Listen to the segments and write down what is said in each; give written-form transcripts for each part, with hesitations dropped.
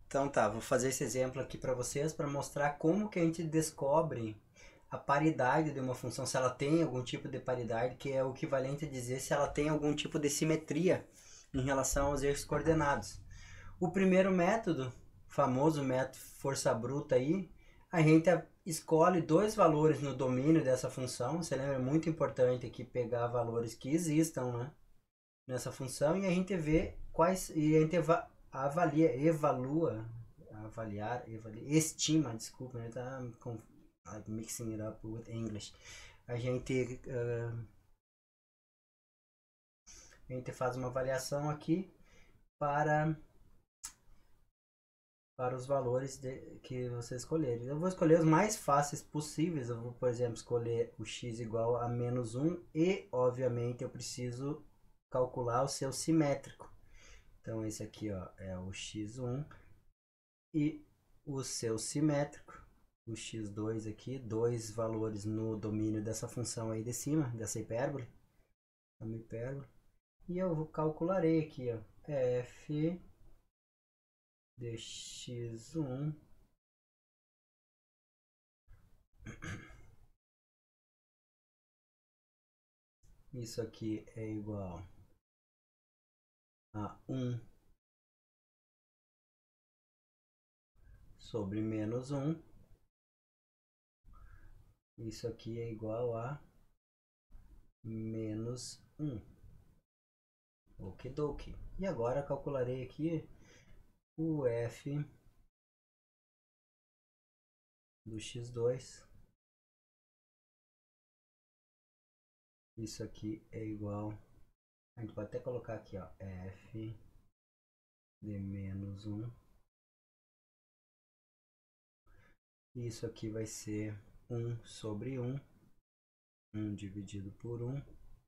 Então tá, vou fazer esse exemplo aqui para vocês para mostrar como que a gente descobre a paridade de uma função, se ela tem algum tipo de paridade, que é o equivalente a dizer se ela tem algum tipo de simetria em relação aos eixos coordenados. O primeiro método, famoso método força bruta aí, a gente escolhe dois valores no domínio dessa função. Você lembra, é muito importante aqui pegar valores que existam, né, nessa função, e a gente vê quais, e a gente avalia, estima, desculpa, né, tá mixing it up with English. A gente, a gente faz uma avaliação aqui para os valores que você escolher. Eu vou escolher os mais fáceis possíveis. Eu vou, por exemplo, escolher o x igual a menos 1 e, obviamente, eu preciso calcular o seu simétrico. Então, esse aqui, ó, é o x1 e o seu simétrico, o x2 aqui, dois valores no domínio dessa função aí de cima, dessa hipérbole, uma hipérbole. E eu calcularei aqui, ó, f de x1 isso aqui é igual a 1 sobre menos 1. Isso aqui é igual a menos 1. Okidoki. E agora calcularei aqui o f do x2. Isso aqui é igual, a gente pode até colocar aqui, ó, f de menos 1. Isso aqui vai ser 1 sobre 1. 1 dividido por 1.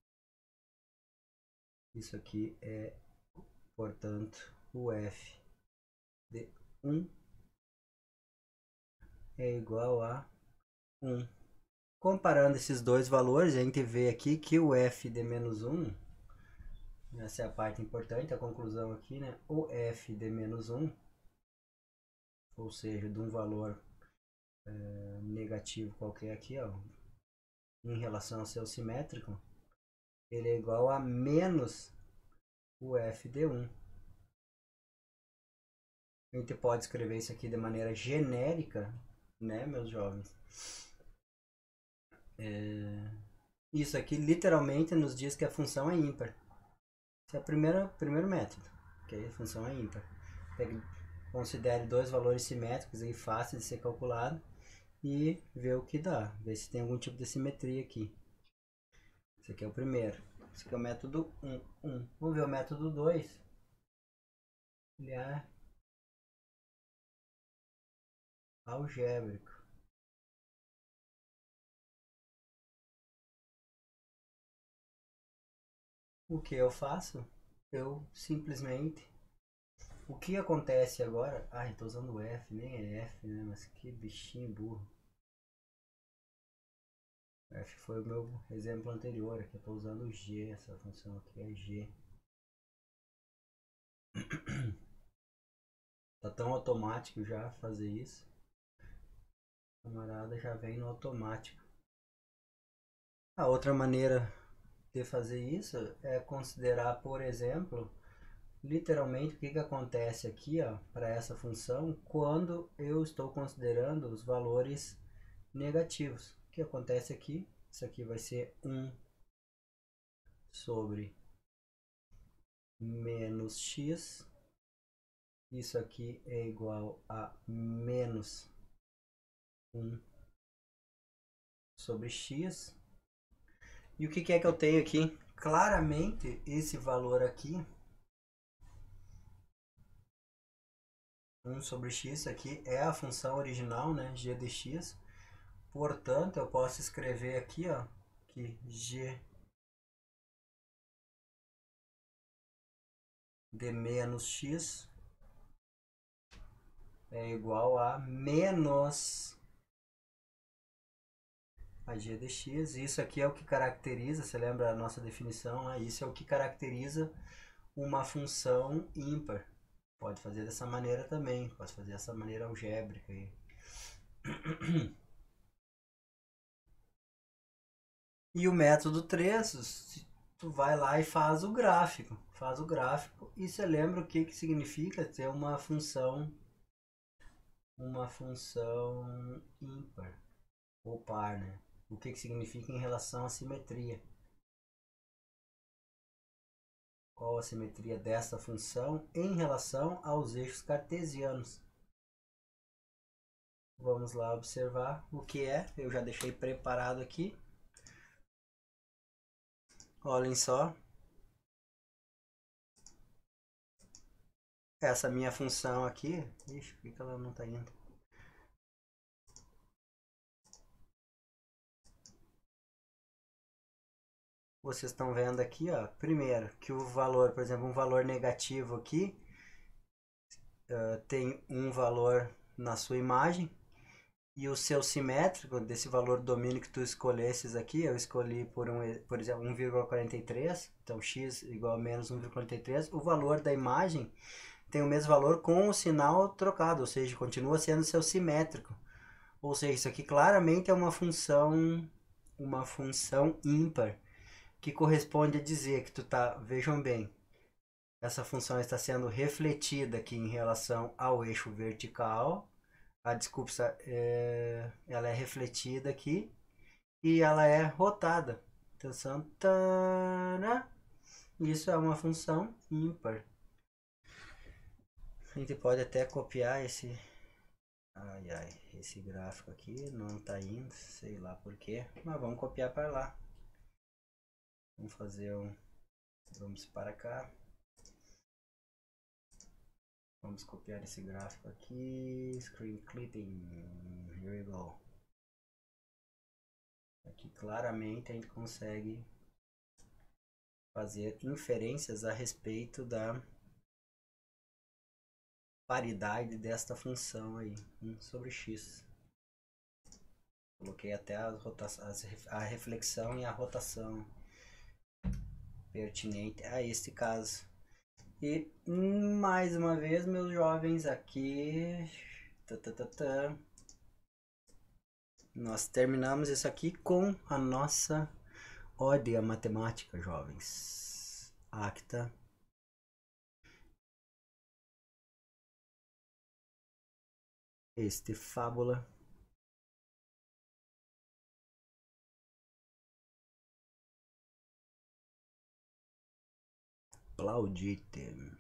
Isso aqui é, portanto, o f de 1 é igual a 1. Comparando esses dois valores, a gente vê aqui que o f de menos 1, essa é a parte importante, a conclusão aqui, né? O f de menos 1, ou seja, de um valor negativo qualquer aqui, ó, em relação ao seu simétrico, ele é igual a menos o f de 1. A gente pode escrever isso aqui de maneira genérica, né, meus jovens? Isso aqui literalmente nos diz que a função é ímpar. Esse é o primeiro método, ok? A função é ímpar. Considere dois valores simétricos aí fáceis de ser calculado e ver o que dá. Ver se tem algum tipo de simetria aqui. Esse aqui é o primeiro. Esse aqui é o método 1. Vamos ver o método 2. Ele é algébrico. O que eu faço? Eu simplesmente... O que acontece agora... Ai, tô usando o F, nem é F, né? Mas que bichinho burro. F foi o meu exemplo anterior, aqui eu tô usando o G, essa função aqui é G. Tá tão automático já fazer isso. A camarada já vem no automático. A outra maneira de fazer isso é considerar, por exemplo, literalmente o que acontece aqui, ó, para essa função quando eu estou considerando os valores negativos. O que acontece aqui? Isso aqui vai ser 1 sobre menos x. Isso aqui é igual a menos 1 sobre x. E o que é que eu tenho aqui? Claramente, esse valor aqui, 1 sobre x, aqui é a função original, né, g de x. Portanto, eu posso escrever aqui, ó, que g de menos x é igual a menos a g de x. Isso aqui é o que caracteriza, você lembra a nossa definição? Né? Isso é o que caracteriza uma função ímpar. Pode fazer dessa maneira também, pode fazer dessa maneira algébrica aí. E o método 3, tu vai lá e faz o gráfico. Faz o gráfico e você lembra o que, que significa ter uma função ímpar ou par, né? O que, que significa em relação à simetria. Qual a simetria dessa função em relação aos eixos cartesianos. Vamos lá observar o que é. Eu já deixei preparado aqui. Olhem só. Essa minha função aqui. Ixi, por que ela não está indo? Vocês estão vendo aqui, ó. Primeiro, que o valor, por exemplo, um valor negativo aqui tem um valor na sua imagem. E o seu simétrico desse valor domínio que tu escolhesses aqui, eu escolhi por exemplo, 1,43, então x igual a menos 1,43, o valor da imagem tem o mesmo valor com o sinal trocado, ou seja, continua sendo seu simétrico. Ou seja, isso aqui claramente é uma função ímpar, que corresponde a dizer que tu tá, vejam bem, essa função está sendo refletida aqui em relação ao eixo vertical. Desculpa, ela é refletida aqui e ela é rotada. Atenção, tará. Isso é uma função ímpar. A gente pode até copiar esse gráfico aqui, não está indo, sei lá porquê, mas vamos copiar para lá. Vamos para cá. Vamos copiar esse gráfico aqui, screen clipping, here we go. Aqui claramente a gente consegue fazer inferências a respeito da paridade desta função aí, 1 sobre x. Coloquei até a reflexão e a rotação pertinente a este caso. E mais uma vez, meus jovens, aqui nós terminamos isso aqui com a nossa ode à matemática, jovens. Acta. Este fábula. Plaudite.